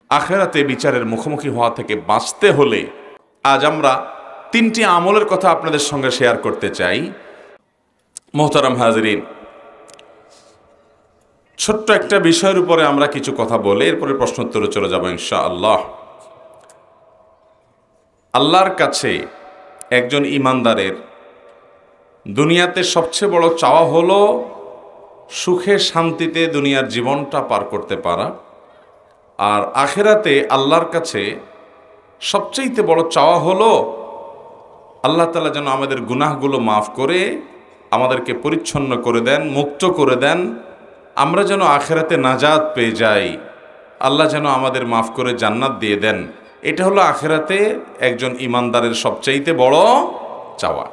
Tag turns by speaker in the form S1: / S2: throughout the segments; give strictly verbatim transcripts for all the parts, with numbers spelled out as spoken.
S1: আখিরাতে বিচারের মুখোমুখি হওয়া থেকে বাঁচতে হলে আজ আমরা তিনটি আমলের কথা আপনাদের সঙ্গে শেয়ার করতে চাই। মোহতারাম হাজরিন, ছোট্ট একটা বিষয়ের উপরে আমরা কিছু কথা বলে এরপরে প্রশ্নোত্তরে চলে যাব ইনশাআল্লাহ। আল্লাহর কাছে একজন ঈমানদারের দুনিয়াতে সবচেয়ে বড় চাওয়া হলো সুখে শান্তিতে দুনিয়ার জীবনটা পার করতে পারা, আর আখিরাতে আল্লাহর কাছে সবচেয়ে বড় চাওয়া হলো আল্লাহ তাআলা যেন আমাদের গুনাহগুলো মাফ করে আমাদেরকে পরিচ্ছন্ন করে দেন, মুক্ত করে দেন, আমরা যেন আখিরাতে নাজাত পেয়ে যাই, আল্লাহ যেন আমাদের মাফ করে জান্নাত দিয়ে দেন। এটা হলো আখিরাতে একজন ঈমানদারের সবচেয়ে বড় চাওয়া।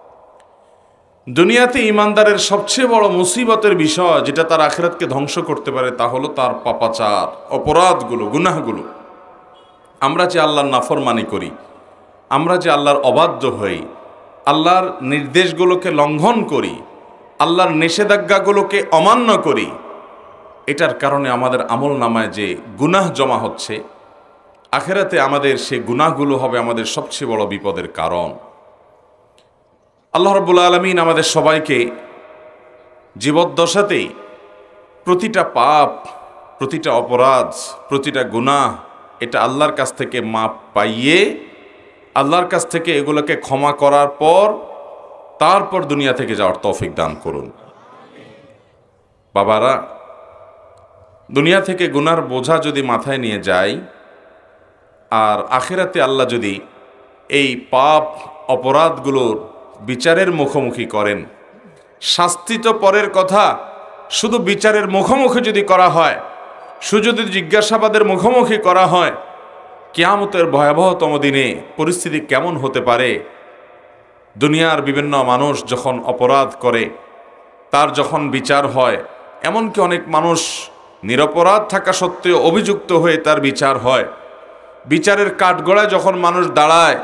S1: দুনিয়াতে ঈমানদারের সবচেয়ে বড় মুসিবতের বিষয় যেটা তার আখিরাতকে ধ্বংস করতে পারে তা হলো তার পাপাচার, অপরাধগুলো, গুনাহগুলো। আমরা যে আল্লাহর নাফরমানি করি, আমরা যে আল্লাহর অবাধ্য হই, আল্লাহর নির্দেশগুলোকে লঙ্ঘন করি, আল্লাহর নিষেধাজ্ঞাগুলোকে অমান্য করি, এটার কারণে আমাদের আমল নামায় যে গুনাহ জমা হচ্ছে, আখিরাতে আমাদের সেই গুনাহগুলো হবে আমাদের সবচেয়ে বড় বিপদের কারণ। আল্লাহ রাব্বুল আলামিন আমাদের সবাইকে জীবদ্দশাতেই প্রতিটা পাপ, প্রতিটা অপরাধ, প্রতিটা গুনাহ এটা আল্লাহর কাছ থেকে মাপ পাইয়ে আল্লাহর কাছ থেকে এগুলোকে ক্ষমা করার পর তারপর দুনিয়া থেকে যাওয়ার তৌফিক দান করুন। বাবারা, দুনিয়া থেকে গুনার বোঝা যদি মাথায় নিয়ে যায় আর আখিরাতে আল্লাহ যদি এই পাপ অপরাধগুলোর বিচারের মুখোমুখি করেন, শাস্তি তো পরের কথা, শুধু বিচারের মুখোমুখি যদি করা হয়, শুধু যদি জিজ্ঞাসাবাদের মুখোমুখি করা হয়, কিয়ামতের ভয়াবহতম দিনে পরিস্থিতি কেমন হতে পারে। দুনিয়ার বিভিন্ন মানুষ যখন অপরাধ করে তার যখন বিচার হয়, এমনকি অনেক মানুষ নিরপরাধ থাকা সত্ত্বেও অভিযুক্ত হয়ে তার বিচার হয়, বিচারের কাঠগড়ায় যখন মানুষ দাঁড়ায়,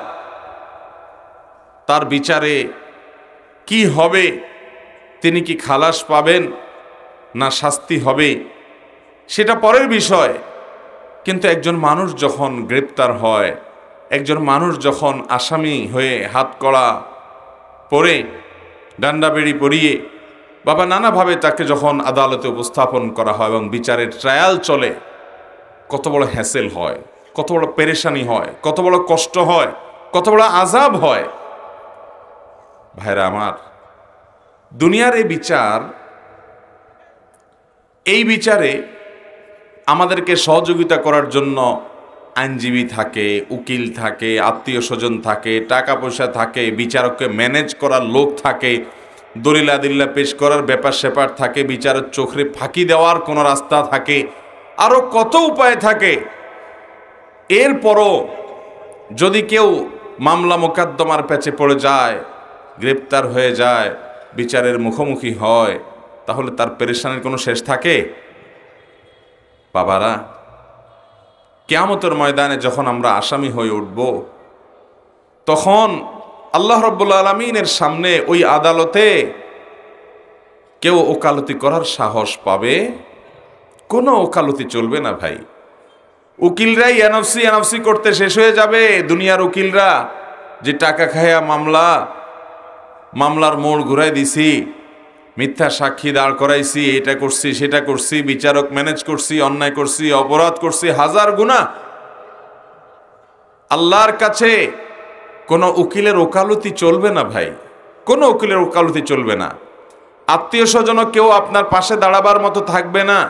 S1: তার বিচারে কি হবে, তিনি কি খালাস পাবেন না শাস্তি হবে সেটা পরের বিষয়। কিন্তু একজন মানুষ যখন গ্রেপ্তার হয়, একজন মানুষ যখন আসামি হয়ে হাতকড়া পরে ডান্ডাবেড়ি পরিয়ে বাবা নানাভাবে তাকে যখন আদালতে উপস্থাপন করা হয় এবং বিচারের ট্রায়াল চলে, কত বড় হ্যাসেল হয়, কত বড় পেরেশানি হয়, কত বড় কষ্ট হয়, কত বড় আযাব হয়। ভাইরা আমার, দুনিয়ার এই বিচার, এই বিচারে আমাদেরকে সহযোগিতা করার জন্য আইনজীবী থাকে, উকিল থাকে, আত্মীয় স্বজন থাকে, টাকা পয়সা থাকে, বিচারককে ম্যানেজ করার লোক থাকে, দলিল আদিল্লা পেশ করার ব্যাপার স্যাপার থাকে, বিচারের চোখে ফাঁকি দেওয়ার কোনো রাস্তা থাকে, আরও কত উপায় থাকে। এরপরও যদি কেউ মামলা মোকদ্দমার প্যাচে পড়ে যায়, গ্রেপ্তার হয়ে যায়, বিচারের মুখোমুখি হয়, তাহলে তার পেরেশানির কোনো শেষ থাকে? বাবারা, কিয়ামতের ময়দানে যখন আমরা আসামি হয়ে উঠব, তখন আল্লাহ রাব্বুল আলামিনের সামনে ওই আদালতে কেউ ওকালতি করার সাহস পাবে? কোনো ওকালতি চলবে না ভাই। উকিলরাই এনএফসি এনএফসি করতে শেষ হয়ে যাবে। দুনিয়ার উকিলরা যে টাকা খায়া মামলা মামলার মোড় ঘুরাই দিছি, মিথ্যা সাক্ষী দাঁড় করাইছি, এটা করছি সেটা করছি, বিচারক ম্যানেজ করছি, অন্যায় করছি, অপরাধ করছি, হাজার গুনাহ। আল্লাহর কাছে কোনো উকিলের ওকালতি চলবে না ভাই, কোনো উকিলের ওকালতি চলবে না। আত্মীয় স্বজন কেউ আপনার পাশে দাঁড়াবার মতো থাকবে না।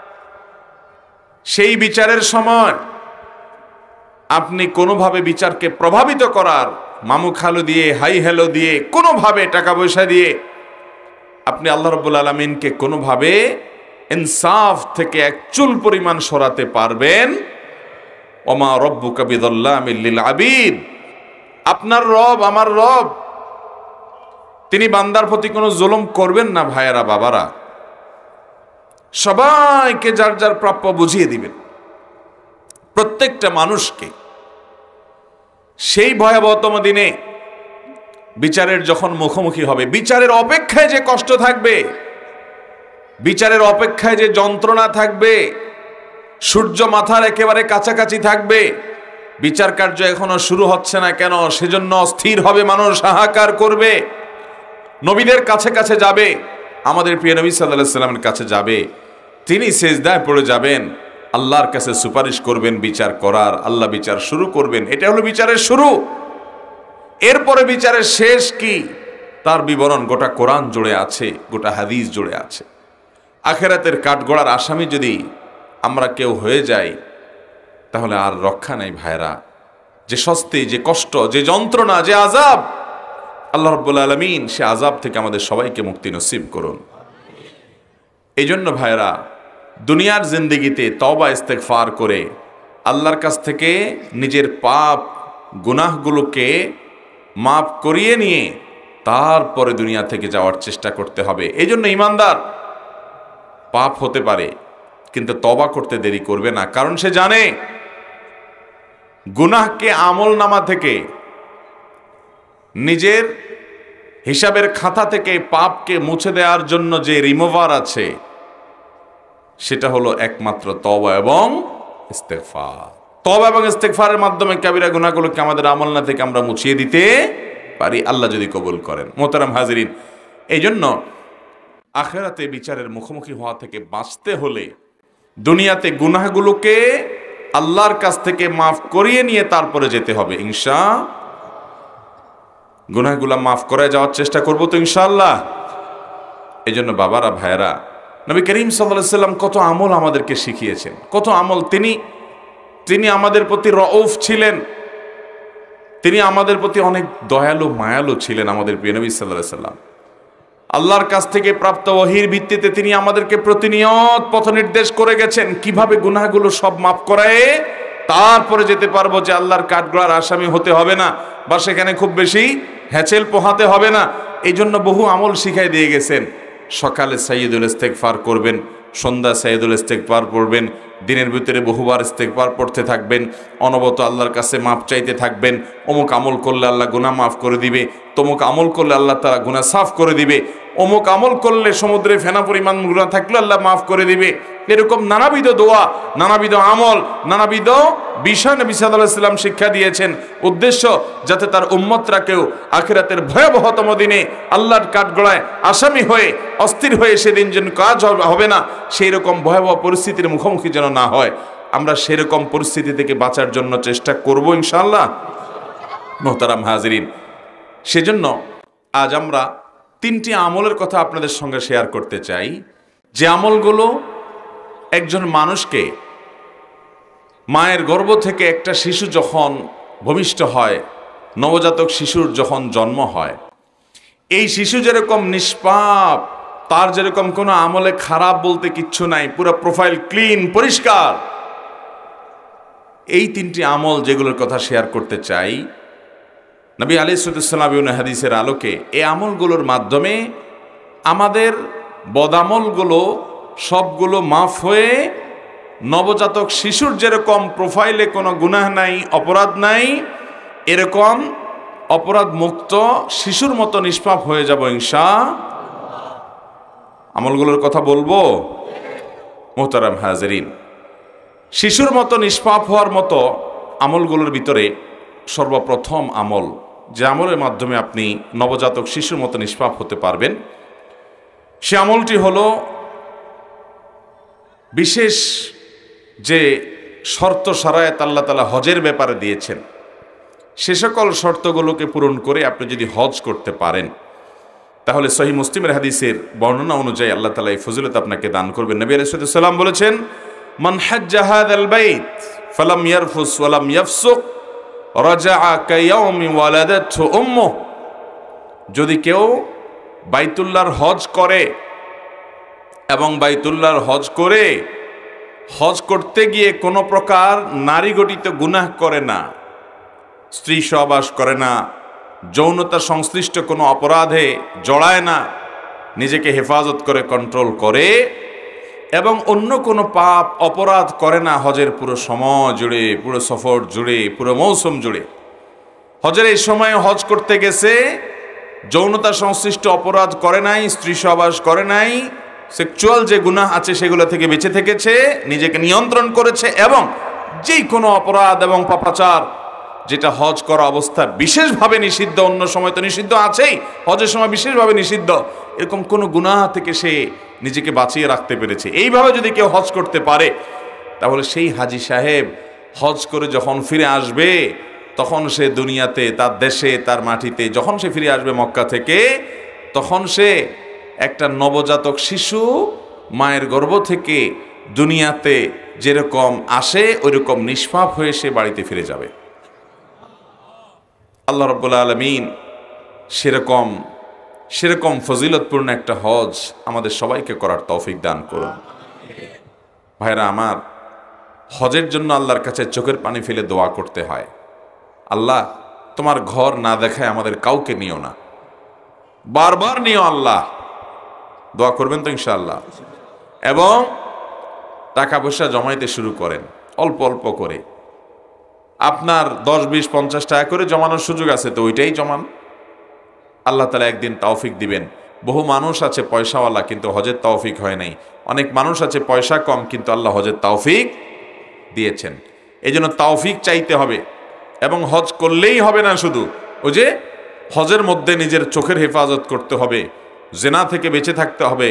S1: সেই বিচারের সময় আপনি কোনোভাবে বিচারকে প্রভাবিত করার, মামু খালু দিয়ে, হাই হ্যালো দিয়ে, কোনোভাবে টাকা পয়সা দিয়ে আপনি আল্লাহ রাব্বুল আলামিনকে কোনোভাবে ইনসাফ থেকে এক চুল পরিমাণ সরাতে পারবেন? ওমা রব্বুকা বিযাল্লামিল লিল আবিদ। আপনার রব, আমার রব, তিনি বান্দার প্রতি কোনো জুলুম করবেন না। ভাইয়েরা, বাবারা, সবাইকে যার যার প্রাপ্য বুঝিয়ে দিবেন, প্রত্যেকটা মানুষকে। সেই ভয়াবহতম দিনে বিচারের যখন মুখোমুখি হবে, বিচারের অপেক্ষায় যে কষ্ট থাকবে, বিচারের অপেক্ষায় যে যন্ত্রণা থাকবে, সূর্য মাথার একেবারে কাছাকাছি থাকবে, বিচার কার্য এখনো শুরু হচ্ছে না কেন, সেজন্য অস্থির হবে মানুষ, হাহাকার করবে। নবীদের কাছে কাছে যাবে, আমাদের প্রিয় নবী সাল্লাল্লাহু আলাইহি সাল্লামের কাছে যাবে, তিনি সিজদায় পড়ে যাবেন, আল্লাহর কাছে সুপারিশ করবেন বিচার করার, আল্লাহ বিচার শুরু করবেন। এটা হলো বিচারের শুরু। এরপরে বিচারের শেষ কি, তার বিবরণ গোটা কোরআন জুড়ে আছে, গোটা হাদিস জুড়ে আছে। আখিরাতের কাঠগড়ার আসামি যদি আমরা কেউ হয়ে যাই, তাহলে আর রক্ষা নাই ভাইরা। যে শাস্তি, যে কষ্ট, যে যন্ত্রণা, যে আযাব, আল্লাহ রাব্বুল আলামিন সে আযাব থেকে আমাদের সবাইকে মুক্তি নসিব করুন। এই জন্য ভাইরা, দুনিয়ার জিন্দেগিতে তওবা ইস্তেগফার করে আল্লাহর কাছ থেকে নিজের পাপ গুনাহগুলোকে মাফ করিয়ে নিয়ে তারপরে দুনিয়া থেকে যাওয়ার চেষ্টা করতে হবে। এই জন্য ইমানদার পাপ হতে পারে, কিন্তু তওবা করতে দেরি করবে না, কারণ সে জানে গুনাহকে আমল নামা থেকে, নিজের হিসাবের খাতা থেকে পাপকে মুছে দেওয়ার জন্য যে রিমুভার আছে, সেটা হলো একমাত্র তওবা এবং ইস্তেগফার। তওবা এবং ইস্তেগফারের মাধ্যমে কাবিরা গুনাহগুলোকে আমাদের আমলনা থেকে আমরা মুছিয়ে দিতে পারি, আল্লাহ যদি কবুল করেন। মোহতারাম হাজিরিন, এই জন্য আখিরাতে বিচারের মুখোমুখি হওয়া থেকে বাঁচতে হলে দুনিয়াতে গুনাহগুলোকে আল্লাহর কাছ থেকে মাফ করিয়ে নিয়ে তারপরে যেতে হবে ইনশাআল্লাহ। গুনাহগুলা মাফ করে যাওয়ার চেষ্টা করবো তো ইনশাআল্লাহ। এই জন্য বাবারা, ভাইয়েরা, নবী করিম সাল্লাল্লাহু আলাইহি সাল্লাম কত আমল আমাদেরকে শিখিয়েছেন, কত আমল। তিনি তিনি আমাদের প্রতি রউফ ছিলেন, তিনি আমাদের প্রতি অনেক দয়ালু মায়ালু ছিলেন। আমাদের প্রিয় নবী সাল্লাল্লাহু আলাইহি সাল্লাম আল্লাহর কাছ থেকে প্রাপ্ত ওহীর ভিত্তিতে তিনি আমাদেরকে প্রতিনিয়ত পথ নির্দেশ করে গেছেন, কিভাবে গুনাহগুলো সব মাফ করায় তারপরে যেতে পারবো, যে আল্লাহর কাঠগড়ার আসামি হতে হবে না, বা সেখানে খুব বেশি হ্যাচেল পোহাতে হবে না। এই জন্য বহু আমল শিখাই দিয়ে গেছেন। সকালে সাইয়্যিদুল ইস্তেগফার করবেন, সন্ধ্যা সাইয়্যিদুল ইস্তেগফার পড়বেন, দিনের ভিতরে বহুবার ইস্তেগফার পড়তে থাকবেন, অনবরত আল্লাহর কাছে মাপ চাইতে থাকবেন। অমুক আমল করলে আল্লাহ গুনাহ মাফ করে দিবে, তমুক আমল করলে আল্লাহ তাআলা গুনাহ সাফ করে দিবে, অমুক আমল করলে সমুদ্রে ফেনা পরিমাণ গুনাহ থাকলে আল্লাহ মাফ করে দিবে। এরকম নানাবিধ দোয়া, নানাবিধ আমল, নানাবিধ বিষয় নবী সাল্লাল্লাহু আলাইহি সাল্লাম শিক্ষা দিয়েছেন, উদ্দেশ্য যাতে তার উম্মতরা কেউ আখিরাতের ভয়াবহতম দিনে আল্লাহর কাঠগড়ায় আসামি হয়ে অস্থির হয়ে সেদিন যেন কাজ হবে না, সেই রকম ভয়াবহ পরিস্থিতির মুখোমুখি যেন না হয়। আমরা সেরকম পরিস্থিতি থেকে বাঁচার জন্য চেষ্টা করব ইনশাআল্লাহ। মোহতারাম হাজিরিন, সেজন্য আজ আমরা তিনটি আমলের কথা আপনাদের সঙ্গে শেয়ার করতে চাই, যে আমলগুলো একজন মানুষকে মায়ের গর্ভ থেকে একটা শিশু যখন ভূমিষ্ঠ হয়, নবজাতক শিশুর যখন জন্ম হয়, এই শিশু যেরকম নিষ্পাপ, তার যেরকম কোনো আমলে খারাপ বলতে কিচ্ছু নাই, পুরো প্রোফাইল ক্লিন, পরিষ্কার। এই তিনটি আমল যেগুলোর কথা শেয়ার করতে চাই, নবী আলাইহিস সালাম ইবনে হাদিসের আলোকে এই আমলগুলোর মাধ্যমে আমাদের বদামলগুলো সবগুলো মাফ হয়ে নবজাতক শিশুর যেরকম প্রোফাইলে কোনো গুনাহ নাই, অপরাধ নাই, এরকম অপরাধ মুক্ত শিশুর মতো নিষ্পাপ হয়ে যাব ইনশাআল্লাহ। আমলগুলোর কথা বলবো মোহতারাম হাজিরিন। শিশুর মতো নিষ্পাপ হওয়ার মতো আমলগুলোর ভিতরে সর্বপ্রথম আমল, যে আমলের মাধ্যমে আপনি নবজাতক শিশুর মতো নিষ্পাপ হতে পারবেন, সে আমলটি হলো বিশেষ যে শর্ত শারায়াত আল্লাহ তাআলা হজের ব্যাপারে দিয়েছেন, সে সকল শর্তগুলোকে পূরণ করে আপনি যদি হজ করতে পারেন, তাহলে সহিহ মুসলিমের হাদিসের বর্ণনা অনুযায়ী আল্লাহ তাআলা এই ফজিলত আপনাকে দান করবেন। নবী আলাইহিস সালাম বলেছেন, মান হাজ্জা হাযাল বাইত ফালাম ইয়ারফুস ওয়ালাম ইয়াফসুক রাজাআ কায়াউমি ওয়ালাদাতহু উম্মুহ। যদি কেউ বাইতুল্লাহর হজ করে এবং বাইতুল্লাহর হজ করে হজ করতে গিয়ে কোনো প্রকার নারী গঠিত গুনাহ করে না, স্ত্রী সহবাস করে না, যৌনতা সংশ্লিষ্ট কোনো অপরাধে জড়ায় না, নিজেকে হেফাজত করে কন্ট্রোল করে এবং অন্য কোনো পাপ অপরাধ করে না হজের পুরো সময় জুড়ে, পুরো সফর জুড়ে, পুরো মৌসুম জুড়ে, হজের এই সময় হজ করতে গেছে, যৌনতা সংশ্লিষ্ট অপরাধ করে নাই, স্ত্রী সহবাস করে নাই, সেক্সুয়াল যে গুনাহ আছে সেগুলো থেকে বেঁচে থেকেছে, নিজেকে নিয়ন্ত্রণ করেছে, এবং যেই কোনো অপরাধ এবং পাপাচার যেটা হজ করা অবস্থা বিশেষভাবে নিষিদ্ধ, অন্য সময় তো নিষিদ্ধ আছেই, হজের সময় বিশেষভাবে নিষিদ্ধ, এরকম কোনো গুনাহ থেকে সে নিজেকে বাঁচিয়ে রাখতে পেরেছে। এইভাবে যদি কেউ হজ করতে পারে, তাহলে সেই হাজি সাহেব হজ করে যখন ফিরে আসবে, তখন সে দুনিয়াতে, তার দেশে, তার মাটিতে যখন সে ফিরে আসবে মক্কা থেকে, তখন সে একটা নবজাতক শিশু মায়ের গর্ভ থেকে দুনিয়াতে যেরকম আসে ওইরকম নিষ্পাপ হয়ে সে বাড়িতে ফিরে যাবে। আল্লাহ রাব্বুল আলামিন সেরকম সেরকম ফজিলতপূর্ণ একটা হজ আমাদের সবাইকে করার তৌফিক দান করুন। ভাইরা আমার, হজের জন্য আল্লাহর কাছে চোখের পানি ফেলে দোয়া করতে হয়, আল্লাহ তোমার ঘর না দেখায় আমাদের কাউকে নিও না, বারবার নিও আল্লাহ। দোয়া করবেন তো ইনশাআল্লাহ। এবং টাকা পয়সা জমাইতে শুরু করেন, অল্প অল্প করে। আপনার দশ বিশ পঞ্চাশ টাকা করে জমানোর সুযোগ আছে তো ওইটাই জমান, আল্লাহ তাআলা একদিন তৌফিক দিবেন। বহু মানুষ আছে পয়সাওয়ালা কিন্তু হজের তৌফিক হয় নাই, অনেক মানুষ আছে পয়সা কম কিন্তু আল্লাহ হজের তৌফিক দিয়েছেন। এই জন্য তৌফিক চাইতে হবে, এবং হজ করলেই হবে না শুধু, ওই যে হজের মধ্যে নিজের চোখের হেফাজত করতে হবে, জেনা থেকে বেঁচে থাকতে হবে,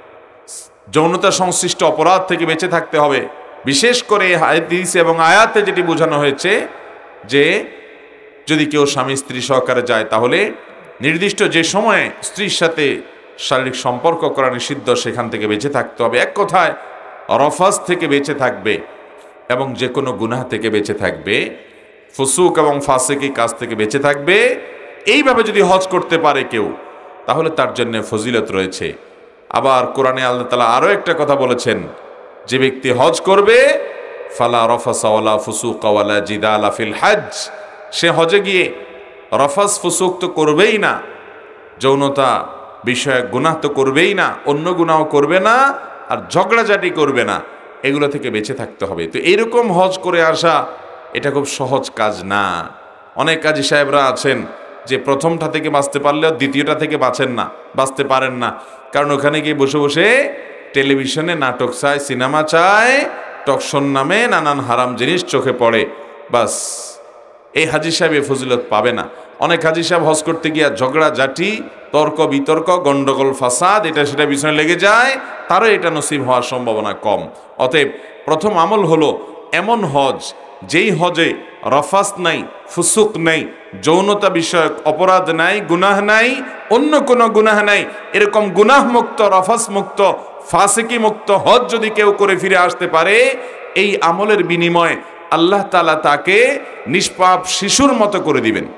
S1: যৌনতা সংশ্লিষ্ট অপরাধ থেকে বেঁচে থাকতে হবে। বিশেষ করে হাদিস এবং আয়াতে যেটি বোঝানো হয়েছে যে যদি কেউ স্বামী স্ত্রী সহকারে যায় তাহলে নির্দিষ্ট যে সময়ে স্ত্রীর সাথে শারীরিক সম্পর্ক করা নিষিদ্ধ, সেখান থেকে বেঁচে থাকতে হবে। এক কথায় রফাজ থেকে বেঁচে থাকবে এবং যে কোনো গুনাহ থেকে বেঁচে থাকবে, ফুসুক এবং ফাসিকি কাজ থেকে বেঁচে থাকবে। এইভাবে যদি হজ করতে পারে কেউ, তাহলে তার জন্য ফজিলত রয়েছে। আবার কোরআনে আল্লাহ তাআলা আরও একটা কথা বলেছেন, যে ব্যক্তি হজ করবে ফালা রফাসা ওয়ালা ফুসুকা ওয়ালা জিদালা ফিল হজ, সে হজে গিয়ে রফাস ফুসুক তো করবেই না, যৌনতা বিষয়ক গুনাহ তো করবেই না, অন্য গুনাহ করবে না, আর ঝগড়াঝাটি করবে না, এগুলো থেকে বেঁচে থাকতে হবে। তো এইরকম হজ করে আসা এটা খুব সহজ কাজ না। অনেক কাজী সাহেবরা আছেন যে প্রথমটা থেকে বাঁচতে পারলেও দ্বিতীয়টা থেকে বাঁচেন না, বাঁচতে পারেন না, কারণ ওখানে গিয়ে বসে বসে টেলিভিশনে নাটক চায়, সিনেমা চায়, টকশন নামে নানান হারাম জিনিস চোখে পড়ে, বাস এই হাজি সাহেব এ ফজিলত পাবে না। অনেক হাজি সাহেব হজ করতে গিয়া ঝগড়া ঝাঁটি, তর্ক বিতর্ক, গন্ডগোল, ফাসাদ, এটা সেটা পিছনে লেগে যায়, তারও এটা নসিব হওয়ার সম্ভাবনা কম। অতএব প্রথম আমল হলো এমন হজ যেই হজে রফাস নাই, ফুসুক নাই, যৌনতা বিষয়ক অপরাধ নাই, গুনাহ নাই, অন্য কোনো গুনাহ নাই, এরকম গুনাহ মুক্ত, রফাস মুক্ত, ফাসিকি মুক্ত হজ যদি কেউ করে ফিরে আসতে পারে, এই আমলের বিনিময়ে আল্লাহ তাআলা তাকে নিষ্পাপ শিশুর মতো করে দিবেন।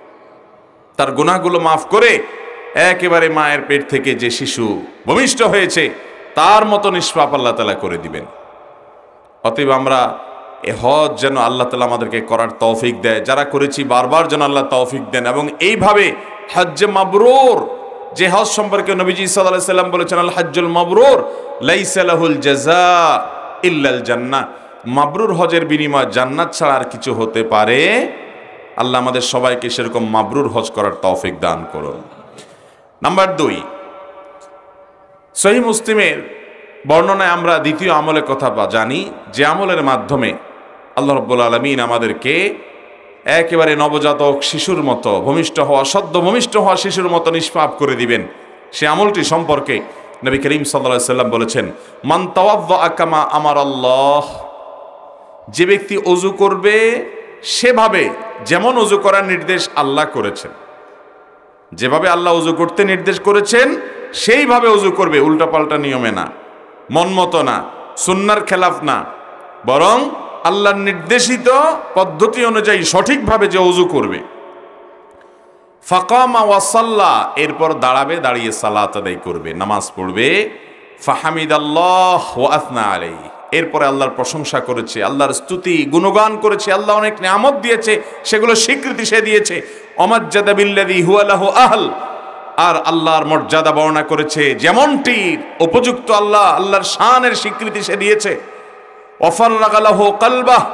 S1: তার গুনাহগুলো মাফ করে একেবারে মায়ের পেট থেকে যে শিশু ভূমিষ্ঠ হয়েছে তার মতো নিষ্পাপ আল্লাহ তাআলা করে দিবেন। অতএব আমরা এ হজ যেন আল্লাহ তাআলা আমাদেরকে করার তৌফিক দেয়, যারা করেছি বারবার যেন আল্লাহ তৌফিক দেন। এবং এইভাবে হজ্জে মাবরুর, যে হজ সম্পর্কে নবীজি সাল্লাল্লাহু আলাইহি সাল্লাম বলেছেন, আল হজ্জুল মাবরুর লাইসা লাহুল জাযা ইল্লাল জান্নাহ, মাবরুর হজের বিনিময় জান্নাত ছাড়া আর কিছু হতে পারে। আল্লাহ আমাদের সবাইকে সেরকম মাবরুর হজ করার তৌফিক দান করুন। নাম্বার দুই, সহিহ মুসলিমের বর্ণনায় আমরা দ্বিতীয় আমলের কথা জানি, যে আমলের মাধ্যমে আল্লাহ রাব্বুল আলামিন আমাদেরকে একেবারে নবজাতক শিশুর মতো, ভূমিষ্ঠ হওয়া, সদ্য ভূমিষ্ঠ হওয়া শিশুর মতো নিষ্পাপ করে দিবেন। সে আমলটি সম্পর্কে নবী করিম সাল্লাল্লাহু আলাইহি সাল্লাম বলেছেন, মান তাওয়াদ্দাআ কামা আমারাল্লাহ, যে ব্যক্তি ওযু করবে সেভাবে যেমন ওযু করার নির্দেশ আল্লাহ করেছেন, যেভাবে আল্লাহ ওযু করতে নির্দেশ করেছেন সেইভাবে ওযু করবে, উল্টাপাল্টা নিয়মে না, মন মতো না, সুন্নাহর খেলাফ না, বরং আল্লাহর নির্দেশিত পদ্ধতি অনুযায়ী সঠিকভাবে যে ওযু করবে। ফাকামা ওয়া সাল্লা, এরপর দাঁড়াবে, দাঁড়িয়ে সালাত আদায় করবে, নামাজ পড়বে। ফাহামিদাল্লাহ ওয়া আথনা আলাইহি, এরপরে আল্লাহর প্রশংসা করেছে, আল্লাহর স্তুতি গুণগান করেছে, আল্লাহ অনেক নিয়ামত দিয়েছে সেগুলো স্বীকৃতি সে দিয়েছে। ওয়ামাজ্জাদা বিল্লাযী হুয়া লাহু আহল, আর আল্লাহর মর্যাদা বর্ণনা করেছে যেমনটি উপযুক্ত, আল্লাহ আল্লাহর শানের স্বীকৃতি সে দিয়েছে। ওয়াফাররাগা লাহু কলবাহ,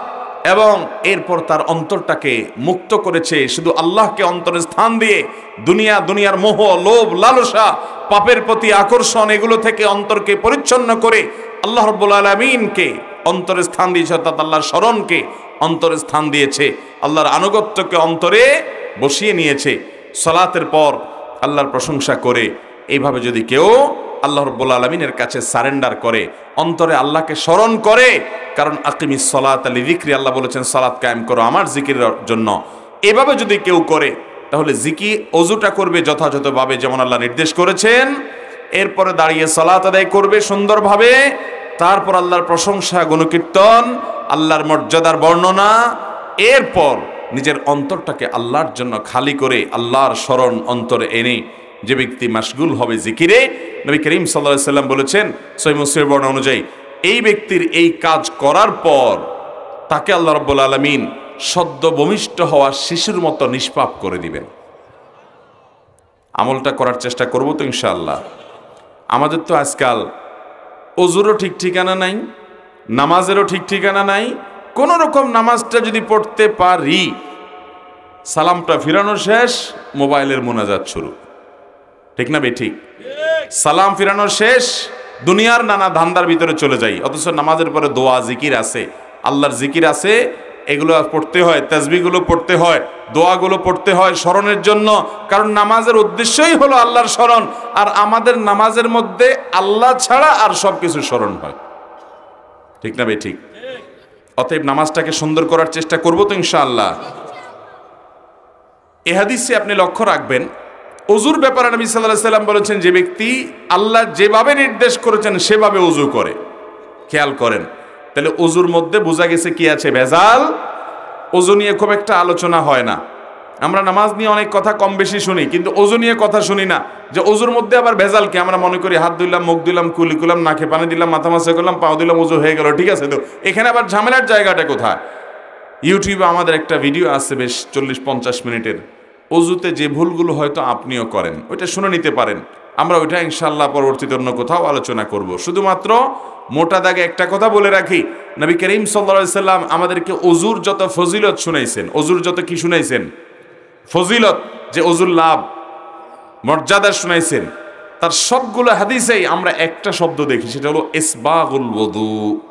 S1: এবং এরপর তার অন্তরটাকে মুক্ত করেছে শুধু আল্লাহকে অন্তরে স্থান দিয়ে। দুনিয়া, দুনিয়ার মোহ, লোভ, লালসা, পাপের প্রতি আকর্ষণ, এগুলো থেকে অন্তরকে পরিচ্ছন্ন করে আল্লাহ রাব্বুল আলামিনকে অন্তরে স্থান দিয়েছে, অর্থাৎ আল্লাহর স্মরণকে অন্তরে স্থান দিয়েছে, আল্লাহর আনুগত্যকে অন্তরে বসিয়ে নিয়েছে। সালাতের পর আল্লাহর প্রশংসা করে এইভাবে যদি কেউ আল্লাহ রাব্বুল আলামিনের কাছে সারেন্ডার করে, অন্তরে আল্লাহকে স্মরণ করে, কারণ আকিমিস সালাতা লিযিকরি, আল্লাহ বলেছেন সালাত কায়েম করো আমার জিকিরের জন্য। এভাবে যদি কেউ করে তাহলে জিকির, ওযুটা করবে যথাযথভাবে যেমন আল্লাহ নির্দেশ করেছেন, এরপরে দাঁড়িয়ে সালাত আদায় করবে সুন্দরভাবে, তারপর আল্লাহর প্রশংসা, গুণকীর্তন, আল্লাহর মর্যাদার বর্ণনা, এরপর নিজের অন্তরটাকে আল্লাহর জন্য খালি করে আল্লাহর স্মরণ অন্তরে এনে যে ব্যক্তি মাশগুল হবে জিকিরে, নবী করিম সাল্লাল্লাহু আলাইহি সাল্লাম বলেছেন সহিহ মুসলিমের বর্ণনা অনুযায়ী, এই ব্যক্তির এই কাজ করার পর তাকে আল্লাহ রাব্বুল আলামিন সদ্য ভূমিষ্ঠ হওয়া শিশুর মতো নিষ্পাপ করে দিবেন। আমলটা করার চেষ্টা করব তো ইনশাআল্লাহ। আমাদের তো আজকাল ওযুরও ঠিক ঠিকানা নাই, নামাজেরও ঠিক ঠিকানা নাই। কোন রকম নামাজটা যদি পড়তে পারি, সালামটা ফিরানো শেষ, মোবাইলের মোনাজাত শুরু, ঠিক না বেঠিক? সালাম ফিরানো শেষ, দুনিয়ার নানা ধান্দার ভিতরে চলে যাই, অথচ নামাজের পরে দোয়া জিকির আছে, আল্লাহর জিকির আছে, এগুলো পড়তে হয়, তাসবিহগুলো পড়তে হয়, দোয়াগুলো পড়তে হয় স্মরণের জন্য, কারণ নামাজের উদ্দেশ্যই হলো আল্লাহর স্মরণ। আর আমাদের নামাজের মধ্যে আল্লাহ ছাড়া আর সব কিছু স্মরণ হয়, ঠিক না বে ঠিক? অতএব নামাজটাকে সুন্দর করার চেষ্টা করব তো ইনশাআল্লাহ। এ হাদিসে আপনি লক্ষ্য রাখবেন, ওযুর ব্যাপারে নবী সাল্লাল্লাহু আলাইহি সাল্লাম বলেছেন, যে ব্যক্তি আল্লাহ যেভাবে নির্দেশ করেছেন সেভাবে ওযু করে। খেয়াল করেন, তাহলে ওযুর মধ্যে বোঝা গেছে কি আছে? ভেজাল। ওযু নিয়ে খুব একটা আলোচনা হয় না। আমরা নামাজ নিয়ে অনেক কথা কম বেশি শুনি, কিন্তু ওযু নিয়ে কথা শুনি না, যে ওযুর মধ্যে আবার ভেজাল কি। আমরা মনে করি হাত ধুইলাম, মুখ দিলাম, কুলি করলাম, নাকে পানি দিলাম, মাথা মাসা করলাম, পাও দিলাম, ওযু হয়ে গেল, ঠিক আছে। তো এখানে আবার ঝামেলার জায়গাটা কোথায়? ইউটিউবে আমাদের একটা ভিডিও আছে বেশ চল্লিশ পঞ্চাশ মিনিটের, ওযুতে যে ভুলগুলো হয়তো আপনিও করেন, ওইটা শুনে নিতে পারেন। আমরা ওইটা ইনশাআল্লাহ পরবর্তীতে অন্য কোথাও আলোচনা করব। শুধুমাত্র মোটা দাগে একটা কথা বলে রাখি, নবী করিম সাল্লাল্লাহু আলাইহি সাল্লাম আমাদেরকে ওযুর যত ফজিলত শুনাইছেন, ওযুর যত কি শুনাইছেন? ফজিলত, যে ওযুর লাভ, মর্যাদা শুনাইছেন, তার সবগুলো হাদিসেই আমরা একটা শব্দ দেখি, সেটা হলো ইসবাগুল ওযু।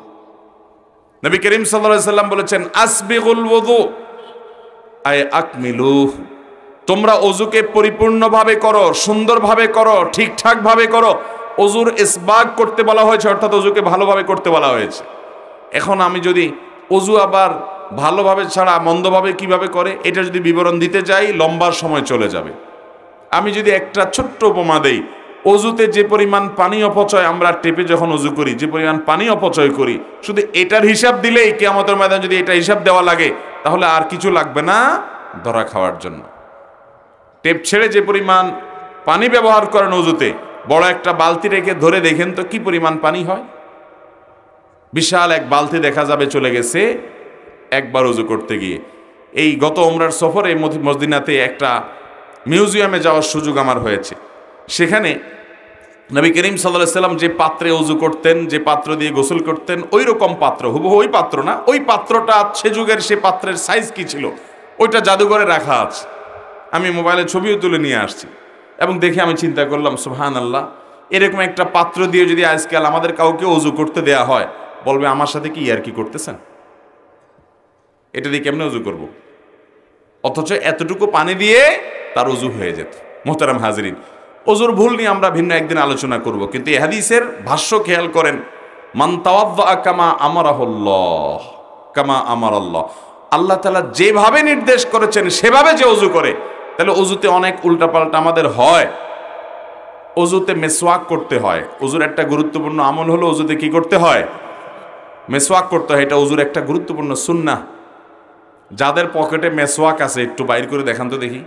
S1: নবী করিম সাল্লাল্লাহু আলাইহি সাল্লাম বলেছেন, আসবিগুল ওযু আয় আকমিলু, তোমরা ওযুকে পরিপূর্ণভাবে করো, সুন্দরভাবে করো, ঠিকঠাকভাবে করো। ওযুর ইসবাগ করতে বলা হয়েছে, অর্থাৎ ওযুকে ভালোভাবে করতে বলা হয়েছে। এখন আমি যদি ওযু আবার ভালোভাবে ছাড়া মন্দভাবে কিভাবে করে, এটা যদি বিবরণ দিতে যাই লম্বা সময় চলে যাবে। আমি যদি একটা ছোট্ট উপমা দেই, ওযুতে যে পরিমাণ পানি অপচয় আমরা টেপে যখন ওযু করি, যে পরিমাণ পানি অপচয় করি, শুধু এটার হিসাব দিলেই কিয়ামতের ময়দানে যদি এটা হিসাব দেওয়া লাগে, তাহলে আর কিছু লাগবে না ধরা খাওয়ার জন্য। টেপ ছেড়ে যে পরিমাণ পানি ব্যবহার করেন ওযুতে, বড় একটা বালতি রেখে ধরে দেখেন তো কি পরিমাণ পানি হয়। বিশাল এক বালতি দেখা যাবে চলে গেছে একবার ওযু করতে গিয়ে। এই গত ওমরার সফরে মদিনাতে একটা মিউজিয়ামে যাওয়ার সুযোগ আমার হয়েছে। সেখানে নবী করিম সাল্লাল্লাহু আলাইহি সাল্লাম যে পাত্রে ওযু করতেন, যে পাত্র দিয়ে গোসল করতেন, ওই রকম পাত্র, হুবহু ওই পাত্র না, ওই পাত্রটা সে যুগের সে পাত্রের সাইজ কি ছিল ওইটা জাদুঘরে রাখা আছে। আমি মোবাইলে ছবিও তুলে নিয়ে আসছি এবং দেখে আমি চিন্তা করলাম, সুবহানাল্লাহ, এরকম একটা পাত্র দিয়ে যদি আজকাল আমাদের কাউকে ওযু করতে দেয়া হয়, বলবে আমার সাথে কি ইয়ার কি করতেছেন, এটা দিয়ে কেমনে ওযু করব? অথচ এতটুকু পানি দিয়ে তার ওযু হয়ে যেত। মোহতারাম হাজিরিন, ওযুর ভুল নিয়ে আমরা ভিন্ন একদিন আলোচনা করব, কিন্তু এই হাদিসের ভাষ্য খেয়াল করেন, মান তাওয়াদ্দা কামা আমারাহুল্লাহ কামা আমারাল্লাহ, আল্লাহ তাআলা যেভাবে নির্দেশ করেছেন সেভাবে যে ওযু করে, তাহলে ওযুতে অনেক উল্টাপাল্টা আমাদের হয়। ওযুতে মেসওয়াক করতে হয়, ওযুর একটা গুরুত্বপূর্ণ আমল হলো ওযুতে কি করতে হয়? মেসওয়াক করতে হয়। এটা ওযুর একটা গুরুত্বপূর্ণ সুন্নাহ। যাদের পকেটে মেসওয়াক আছে একটু বাইর করে দেখান তো দেখি,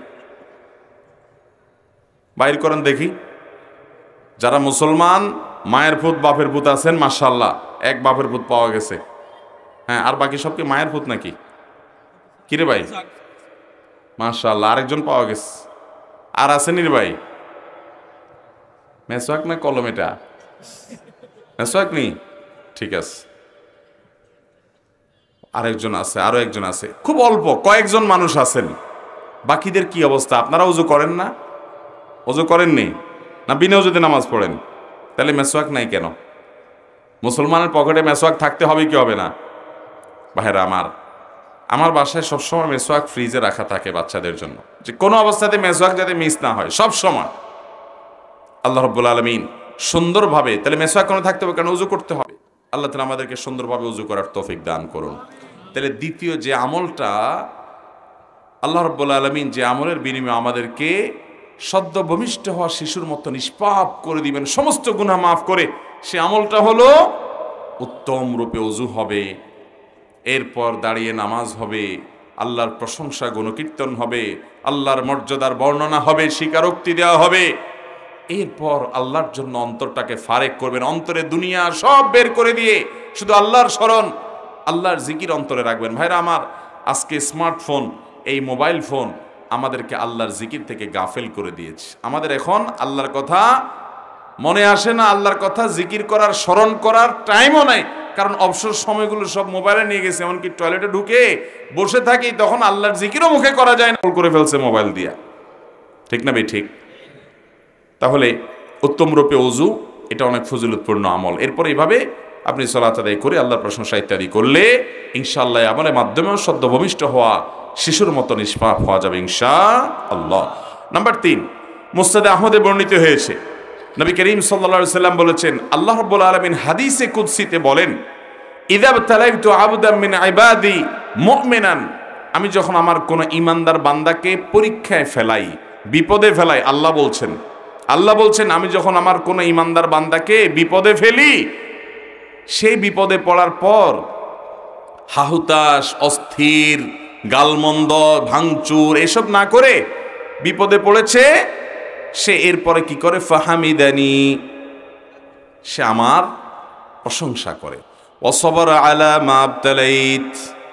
S1: বাইর করেন দেখি। যারা মুসলমান মায়ের পুত বাপের পুত আছেন, মাশাআল্লাহ, এক বাপের পুত পাওয়া গেছে। হ্যাঁ, আর বাকি সব কি মায়ের পুত নাকি? কিরে ভাই, মাশাআল্লাহ, আরেকজন পাওয়া গেছে। আর আছেন রে ভাই? মেসওয়াক না কলম? এটা মেসওয়াক নি, ঠিক আছে। আরেকজন আছে, আরো একজন আছে, খুব অল্প কয়েকজন মানুষ আছেন। বাকিদের কি অবস্থা? আপনারা ওযু করেন না? ওযু করেননি না? বিনা ওযুতে নামাজ পড়েন? তাহলে মেসওয়াক নাই কেন? মুসলমানের পকেটে মেসওয়াক থাকতে হবে কি হবে না? ভাইরা আমার, আমার বাসায় সবসময় মেসওয়াক ফ্রিজে রাখা থাকে বাচ্চাদের জন্য, যে কোনো অবস্থাতে মেসওয়াক যাতে মিস না হয় সব সময়। আল্লাহ রাব্বুল আলামিন সুন্দরভাবে, তাহলে মেসওয়াক কোনো থাকতে হবে কারণ উযু করতে হবে। আল্লাহ তাআলা আমাদেরকে সুন্দরভাবে উযু করার তৌফিক দান করুন। তাহলে দ্বিতীয় যে আমলটা, আল্লাহ রাব্বুল আলামিন যে আমলের বিনিময়ে আমাদেরকে সদ্য ভূমিষ্ঠ হওয়া শিশুর মতো নিষ্পাপ করে দিবেন, সমস্ত গুনাহ মাফ করে, সে আমলটা হলো উত্তম রূপে উযু হবে, এরপর দাঁড়িয়ে নামাজ হবে, আল্লাহর প্রশংসা গুণকীর্তন হবে, আল্লাহর মর্যাদার বর্ণনা হবে, স্বীকারোক্তি দেওয়া হবে, এরপর আল্লাহর জন্য অন্তরটাকে ফারেক করবেন, অন্তরে দুনিয়া সব বের করে দিয়ে শুধু আল্লাহর স্মরণ, আল্লাহর জিকির অন্তরে রাখবেন। ভাইরা আমার, আজকে স্মার্টফোন, এই মোবাইল ফোন আমাদেরকে আল্লাহর জিকির থেকে গাফেল করে দিয়েছে। আমাদের এখন আল্লাহর কথা মনে আসে না, আল্লাহর কথা জিকির করার, স্মরণ করার টাইমও নাই, কারণ অবসর সময়গুলো সব মোবাইলে নিয়ে গেছে। এমনকি টয়লেটে ঢুকে বসে থাকি, তখন আল্লাহর জিকিরও মুখে করা যায় না, করে ফেলছে মোবাইল দিয়া। ঠিক না ভাই? ঠিক। তাহলে উত্তম রূপে ওযু, এটা অনেক ফজিলতপূর্ণ আমল। এরপর এইভাবে আপনি সালাত আদায় করে আল্লাহর প্রশংসা ইত্যাদি করলে ইনশাআল্লাহ আমলের মাধ্যমেও সদ্য ভূমিষ্ঠ হওয়া শিশুর মতো নিষ্পাপ হওয়া যাবে ইনশাআল্লাহ। নাম্বার তিন, মুসনাদে আহমদে বর্ণিত হয়েছে, নবী করিম সাল্লাল্লাহু আলাইহি সাল্লাম বলেছেন, আল্লাহ রাব্বুল আলামিন হাদিসে কুদসিতে বলেন, ইযা বতালাইতু আবদাম মিন ইবাদি মুমিনান, আমি যখন আমার কোন ঈমানদার বান্দাকে পরীক্ষায় ফেলাই, বিপদে ফেলাই, আল্লাহ বলছেন, আল্লাহ বলছেন আমি যখন আমার কোন ঈমানদার বান্দাকে বিপদে ফেলি, সেই বিপদে পড়ার পর হাহুতাশ, অস্থির, গালমন্দ, ভাঙচুর এসব না করে বিপদে পড়েছে, সে এরপরে কি করে? ফাহামিদানি, সে আমার প্রশংসা করে, ওয়াসবারা আলা মা আবতালাইত,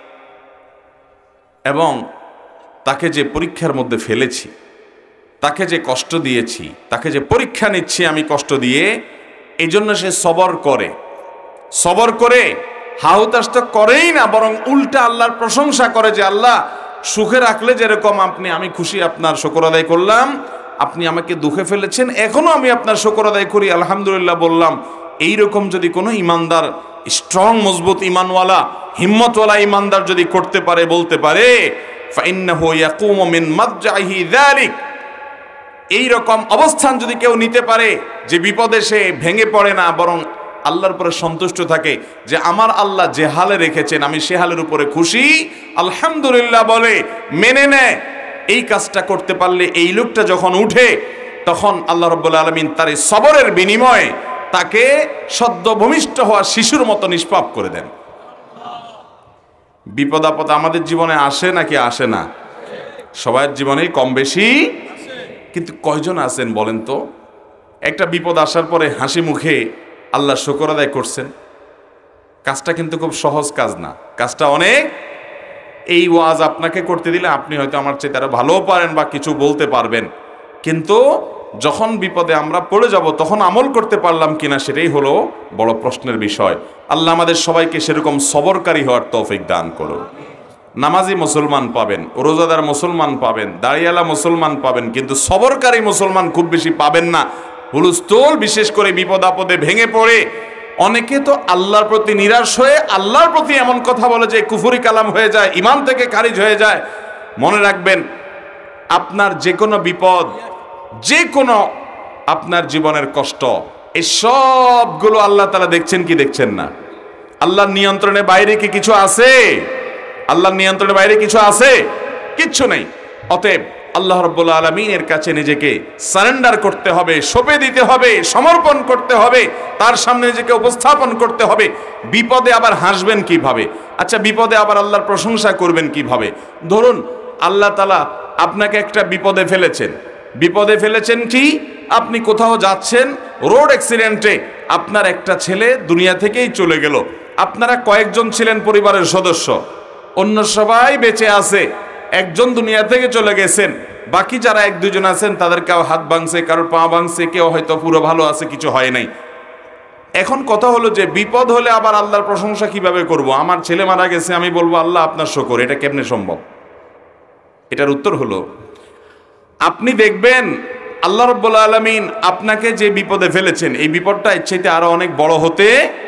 S1: এবং তাকে যে পরীক্ষার মধ্যে ফেলেছি, তাকে যে কষ্ট দিয়েছি, তাকে যে পরীক্ষা নিচ্ছি আমি কষ্ট দিয়ে, এই জন্য সে সবর করে। সবর করে হাহুতাশ তো করেই না, বরং উল্টা আল্লাহর প্রশংসা করে, যে আল্লাহ সুখে রাখলে যেরকম আপনি, আমি খুশি, আপনার শুকর আদায় করলাম, আপনি আমাকে দুঃখে ফেলেছেন, এখনো আমি আপনার শুকর আদায় করি, আলহামদুলিল্লাহ বললাম। এইরকম যদি কোনো ইমানদার, স্ট্রং মজবুত ইমানওয়ালা, হিম্মতওয়ালা ইমানদার যদি করতে পারে, বলতে পারে, ফাইন্নাহু ইয়াকুমু মিন মাদজাহি যালিক, এইরকম অবস্থান যদি কেউ নিতে পারে, যে বিপদে সে ভেঙে পড়ে না, বরং আল্লাহর উপরে সন্তুষ্ট থাকে, যে আমার আল্লাহ যে হালে রেখেছেন আমি সে হালের উপরে খুশি, আলহামদুলিল্লাহ বলে মেনে নেয়, এই কাজটা করতে পারলে, এই লোকটা যখন উঠে, তখন আল্লাহ রাব্বুল আলামিন তার এই সবরের বিনিময়ে তাকে সদ্য ভূমিষ্ঠ হওয়া শিশুর মতো নিষ্পাপ করে দেন। বিপদ আপদ আমাদের জীবনে আসে নাকি আসে না? সবার জীবনেই কম বেশি, কিন্তু কয়জন আছেন বলেন তো, একটা বিপদ আসার পরে হাসি মুখে আল্লাহ শুকর আদায় করছেন? কাজটা কিন্তু খুব সহজ কাজ না, কাজটা অনেক। এই ওয়াজ আপনাকে করতে দিলে আপনি হয়তো আমার চেয়ে তারা ভালোও পারেন বা কিছু বলতে পারবেন, কিন্তু যখন বিপদে আমরা পড়ে যাব তখন আমল করতে পারলাম কিনা সেটাই হলো বড় প্রশ্নের বিষয়। আল্লাহ আমাদের সবাইকে সেরকম সবরকারী হওয়ার তৌফিক দান করুন। নামাজি মুসলমান পাবেন, রোজাদার মুসলমান পাবেন, দাড়িয়ালা মুসলমান পাবেন, কিন্তু সবরকারী মুসলমান খুব বেশি পাবেন না। হুলস্থুল, বিশেষ করে বিপদ আপদে ভেঙে পড়ে অনেকে তো আল্লাহর প্রতি নিরাশ হয়ে আল্লাহর প্রতি এমন কথা বলে যে কুফরি কালাম হয়ে যায়, ইমান থেকে খারিজ হয়ে যায়। মনে রাখবেন, আপনার যে কোনো বিপদ, যে কোনো আপনার জীবনের কষ্ট, এই সবগুলো আল্লাহ তাআলা দেখছেন কি দেখছেন না? আল্লাহর নিয়ন্ত্রণের বাইরে কি কিছু আছে? আল্লাহর নিয়ন্ত্রণের বাইরে কিছু আছে? কিচ্ছু নেই। অতএব আল্লাহ রাব্বুল আলামিনের কাছে নিজেকে সারেন্ডার করতে হবে, সঁপে দিতে হবে, সমর্পণ করতে হবে, তার সামনে নিজেকে উপস্থাপন করতে হবে। বিপদে আবার হাসবেন কিভাবে? আচ্ছা, বিপদে আবার আল্লাহর প্রশংসা করবেন কিভাবে? ধরুন আল্লাহ তাআলা আপনাকে একটা বিপদে ফেলেছেন, বিপদে ফেলেছেন কি? আপনি কোথাও যাচ্ছেন, রোড অ্যাক্সিডেন্টে আপনার একটা ছেলে দুনিয়া থেকেই চলে গেল। আপনারা কয়েকজন ছিলেন পরিবারের সদস্য, অন্য সবাই বেঁচে আছে, একজন দুনিয়া থেকে চলে গেছেন, বাকি যারা এক দুজন আছেন তাদের কেউ হাত ভাঙছে, কারোর পা ভাঙছে, কেউ হয়তো পুরো ভালো আছে, কিছু হয় নাই। এখন কথা হলো যে বিপদ হলে আবার আল্লাহর প্রশংসা কিভাবে করব? আমার ছেলে মারা গেছে, আমি বলবো আল্লাহ আপনার শুকর, এটা কেমনে সম্ভব? এটার উত্তর হলো, আপনি দেখবেন আল্লাহ রাব্বুল আলামিন আপনাকে যে বিপদে ফেলেছেন, এই বিপদটা এর চাইতে আরো অনেক বড় হতে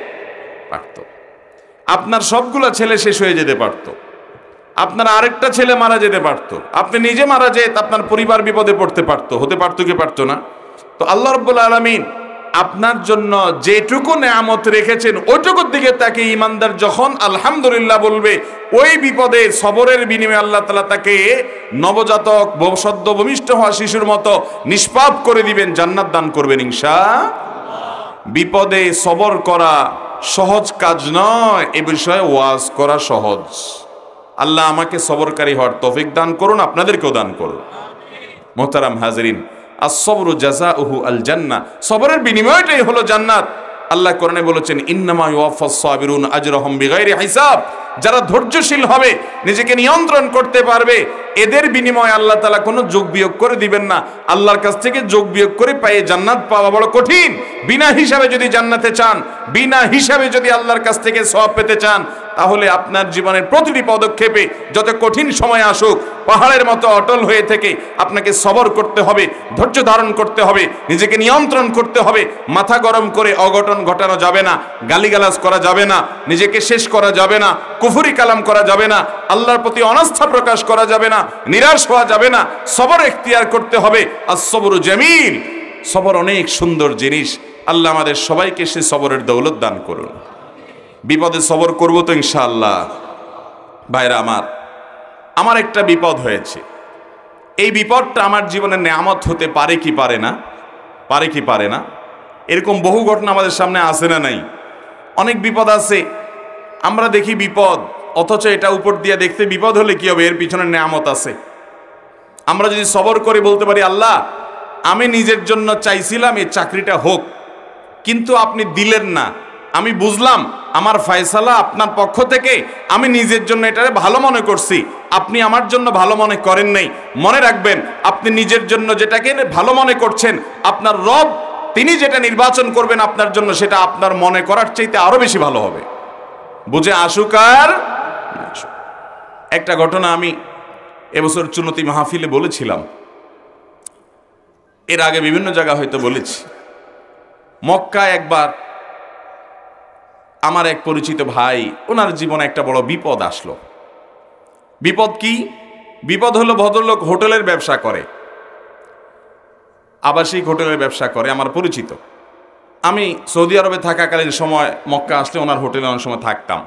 S1: পারত। আপনার সবগুলা ছেলে শেষ হয়ে যেতে পারত, আপনার আরেকটা ছেলে মারা যেতে পারত, আপনি নিজে মারা যেত, আপনার পরিবার বিপদে পড়তে পারত, হতে পারতো কি পারতো না? তো আল্লাহ রাব্বুল আলামিন আপনার জন্য যেটুকু নেয়ামত রেখেছেন ওইটুকুর দিকে তাকে ইমানদার যখন আলহামদুলিল্লাহ বলবে, ওই বিপদে সবরের বিনিময়ে আল্লাহ তাআলা তাকে নবজাতক সদ্য ভূমিষ্ঠ হওয়া শিশুর মতো নিষ্পাপ করে দিবেন, জান্নাত দান করবেন ইনশাআল্লাহ। বিপদে সবর করা সহজ কাজ নয়, এ বিষয়ে ওয়াজ করা সহজ। আল্লাহ আমাকে সবরকারী হওয়ার তৌফিক দান করুন, আপনাদেরকেও দান করুন। মোহতারাম হাজরিন, as-sabru জাযাউহু আল জান্নাহ, সবরের বিনিময়টাই হলো জান্নাত। আল্লাহ কোরআনে বলেছেন, ইন্নামা ইউওয়াফাস সাবিরুন আজরাহুম বিগাইরি হিসাব। যারা ধৈর্যশীল হবে, নিজেকে নিয়ন্ত্রণ করতে পারবে, এদের বিনিময়ে আল্লাহ তাআলা কোনো যোগ বিয়োগ করে দিবেন না। আল্লাহর কাছ থেকে যোগ বিয়োগ করে পায়ে জান্নাত পাওয়া বড় কঠিন। বিনা হিসাবে যদি জান্নাতে চান, বিনা হিসাবে যদি আল্লাহর কাছ থেকে সওয়াব পেতে চান, তাহলে আপনার জীবনের প্রতিটি পদক্ষেপে যত কঠিন সময় আসুক, পাহাড়ের মতো অটল হয়ে থেকে আপনাকে সবর করতে হবে, ধৈর্য ধারণ করতে হবে, নিজেকে নিয়ন্ত্রণ করতে হবে। মাথা গরম করে অঘটন ঘটানো যাবে না, গালিগালাজ করা যাবে না, নিজেকে শেষ করা যাবে না, কুফরি কালাম করা যাবে না, আল্লাহর প্রতি অনাস্থা প্রকাশ করা যাবে না, নিরাশ হওয়া যাবে না। সবর এখতিয়ার করতে হবে। আস-সবরু জামিল, সবর অনেক সুন্দর জিনিস। আল্লাহ আমাদের সবাইকে সে সবরের দৌলত দান করুন। বিপদে সবর করবো তো ইনশাআল্লাহ। ভাইরা আমার, আমার একটা বিপদ হয়েছে। এই বিপদটা আমার জীবনে নেয়ামত হতে পারে কি পারে না, পারে কি পারে না, এরকম বহু ঘটনা আমাদের সামনে আসে না নাই? অনেক বিপদ আছে, আমরা দেখি বিপদ, অথচ এটা উপর দিয়ে দেখতে বিপদ হলে কি হবে, এর পিছনে নেয়ামত আছে। আমরা যদি সবর করে বলতে পারি, আল্লাহ আমি নিজের জন্য চাইছিলাম এই চাকরিটা হোক, কিন্তু আপনি দিলেন না, আমি বুঝলাম আমার ফয়সালা আপনার পক্ষ থেকে, আমি নিজের জন্য এটারে ভালো মনে করছি, আপনি আমার জন্য ভালো মনে করেন নাই। মনে রাখবেন, আপনি নিজের জন্য যেটাকে ভালো মনে করছেন, আপনার রব তিনি যেটা নির্বাচন করবেন আপনার জন্য, সেটা আপনার মনে করার চাইতে আরো বেশি ভালো হবে। বুঝে আসুক আর একটা ঘটনা আমি এবছর চুনতি মাহফিলে বলেছিলাম, এর আগে বিভিন্ন জায়গা হয়তো বলেছি। মক্কায় একবার আমার এক পরিচিত ভাই, ওনার জীবনে একটা বড় বিপদ আসলো। বিপদ কি? বিপদ হলো, ভদ্রলোক হোটেলের ব্যবসা করে, আবাসিক হোটেলের ব্যবসা করে, আমার পরিচিত। আমি সৌদি আরবে থাকাকালীন সময় মক্কা আসলে ওনার হোটেলে অনেক সময় থাকতাম।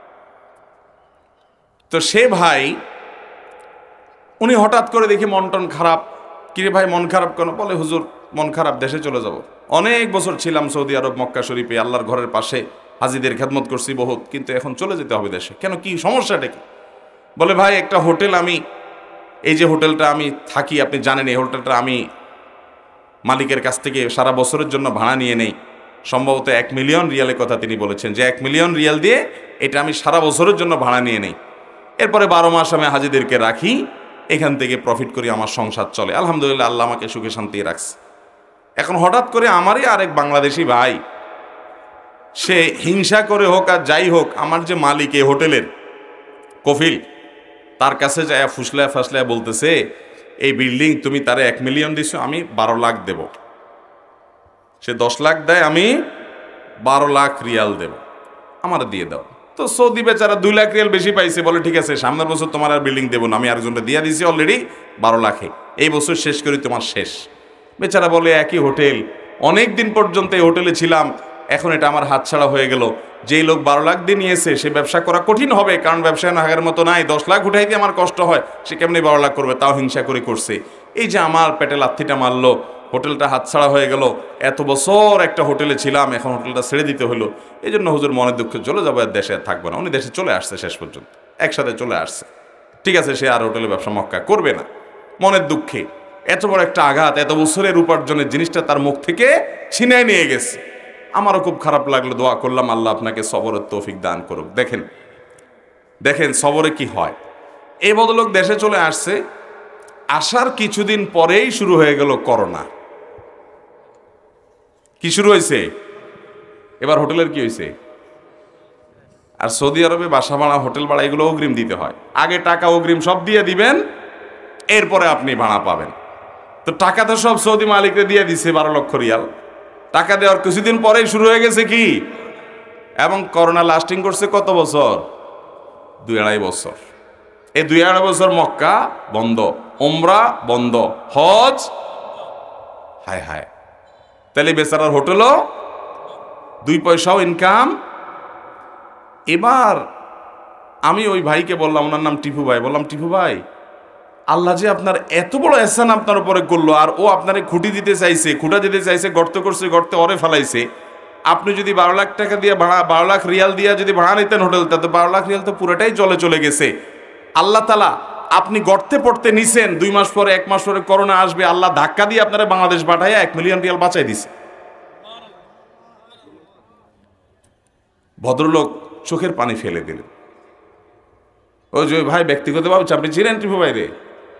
S1: তো সে ভাই, উনি হঠাৎ করে দেখি মন টন খারাপ। কিরে ভাই মন খারাপ কেন? বলে হুজুর মন খারাপ, দেশে চলে যাব। অনেক বছর ছিলাম সৌদি আরব মক্কা শরীফে, আল্লাহর ঘরের পাশে হাজিদের খেদমত করছি বহুত, কিন্তু এখন চলে যেতে হবে দেশে। কেন, কি সমস্যাটা কি? বলে ভাই একটা হোটেল, আমি এই যে হোটেলটা আমি থাকি, আপনি জানেন এই হোটেলটা আমি মালিকের কাছ থেকে সারা বছরের জন্য ভাড়া নিয়ে নেই। সম্ভবত এক মিলিয়ন রিয়ালের কথা তিনি বলেছেন, যে এক মিলিয়ন রিয়াল দিয়ে এটা আমি সারা বছরের জন্য ভাড়া নিয়ে নেই। এরপরে বারো মাস আমি হাজিদেরকে রাখি, এখান থেকে প্রফিট করি, আমার সংসার চলে। আলহামদুলিল্লাহ, আল্লাহ আমাকে সুখে শান্তি রাখছে। এখন হঠাৎ করে আমারই আরেক বাংলাদেশি ভাই, সে হিংসা করে হোক আর যাই হোক, আমার যে মালিক এই হোটেলের কফিল, তার কাছে যায় ফুসলায় ফাসলায় বলতেছে, এই বিল্ডিং তুমি তারে এক মিলিয়ন দিছো, আমি বারো লাখ দেব। সে দশ লাখ দেয়, আমি বারো লাখ রিয়াল দেব, আমার দিয়ে দাও। তো সৌদি বেচারা দুই লাখ রিয়াল বেশি পাইছে, বলে ঠিক আছে সামনের বছর তোমার আর বিল্ডিং দেবো না, আমি আরেকজনটা দিয়ে দিয়েছি অলরেডি বারো লাখে, এই বছর শেষ করি, তোমার শেষ। বেচারা বলে একই হোটেল, অনেক দিন পর্যন্ত এই হোটেলে ছিলাম, এখন এটা আমার হাতছাড়া হয়ে গেল। যেই লোক বারো লাখ দিয়ে নিয়েছে সে ব্যবসা করা কঠিন হবে, কারণ ব্যবসায় না আগের মতো নাই। দশ লাখ উঠাইতে আমার কষ্ট হয়, সে কেমনি বারো লাখ করবে, তাও হিংসা করে করছে। এই যে আমার পেটে লাথিটা মারলো, হোটেলটা হাতছাড়া হয়ে গেল, এত বছর একটা হোটেলে ছিলাম, এখন হোটেলটা ছেড়ে দিতে হলো। এই জন্য হুজুর মনের দুঃখে চলে যাবো, আর দেশে থাকবো না। উনি দেশে চলে আসছে, শেষ পর্যন্ত একসাথে চলে আসছে। ঠিক আছে, সে আর হোটেলে ব্যবসা মক্কা করবে না। মনের দুঃখে এত বড় একটা আঘাত, এত বছরের উপার্জনের জিনিসটা তার মুখ থেকে ছিনায় নিয়ে গেছে। আমারও খুব খারাপ লাগলো, দোয়া করলাম আল্লাহ আপনাকে সবরের তৌফিক দান করুক। দেখেন দেখেন সবরে কি হয়। এই ভদ্রলোক দেশে চলে আসছে, আসার কিছুদিন পরেই শুরু হয়ে গেল করোনা। কি শুরু হয়েছে? এবার হোটেলের কি হয়েছে? আর সৌদি আরবে বাসা ভাড়া, হোটেল ভাড়া এগুলো অগ্রিম দিতে হয়। আগে টাকা অগ্রিম সব দিয়ে দিবেন, এরপরে আপনি ভাড়া পাবেন। তো টাকা তো সব সৌদি মালিককে দিয়ে দিছে বারো লক্ষ রিয়াল। টাকা দেওয়ার কিছুদিন পরেই শুরু হয়ে গেছে কি, এবং করোনা লাস্টিং করছে কত বছর? দুই আড়াই বছর। এই দুই আড়াই বছর মক্কা বন্ধ, ওমরা বন্ধ, হজ, হায় হায়। তাহলে বেচারার হোটেলও দুই পয়সাও ইনকাম। এবার আমি ওই ভাইকে বললাম, ওনার নাম টিপু ভাই, বললাম টিপু ভাই, আল্লাহ যে আপনার এত বড় এহসান আপনার উপরে করলো, আর ও আপনারে খুঁটি দিতে চাইছে, খুঁটা দিতে চাইছে, গর্ত করছে, গর্তে অরে ফেলাইছে। আপনি যদি বারো লাখ টাকা দিয়ে ভাড়া, বারো লাখ রিয়াল দিয়ে যদি ভাড়া নিতেন হোটেলটা, তো বারো লাখ রিয়াল তো পুরোটাই জলে চলে গেছে। আল্লাহ তাআলা আপনি গর্তে পড়তে নিছেন, দুই মাস পরে, এক মাস পরে করোনা আসবে, আল্লাহ ধাক্কা দিয়ে আপনারা বাংলাদেশ পাঠাইয়া এক মিলিয়ন রিয়াল বাঁচাই দিছে। ভদ্রলোক চোখের পানি ফেলে দিলেন। ওই যে ভাই ব্যক্তিগতভাবে আপনি চিনেন টিপু ভাই রে?